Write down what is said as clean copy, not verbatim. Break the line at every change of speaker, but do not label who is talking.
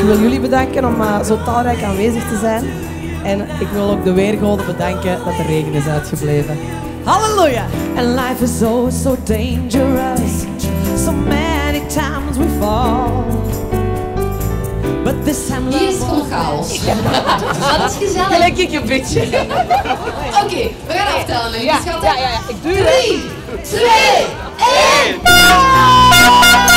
wil jullie bedanken om zo talrijk aanwezig te zijn. En ik wil ook de weergoden bedanken dat de regen is uitgebleven. Halleluja! And life is so, so dangerous. So many times we fall. But this time
Hier is gewoon chaos. Dat is gezellig.
Gelijk ik een beetje.
Oké, we gaan aftellen.
Ja, ik doe het.
3, 2, 1.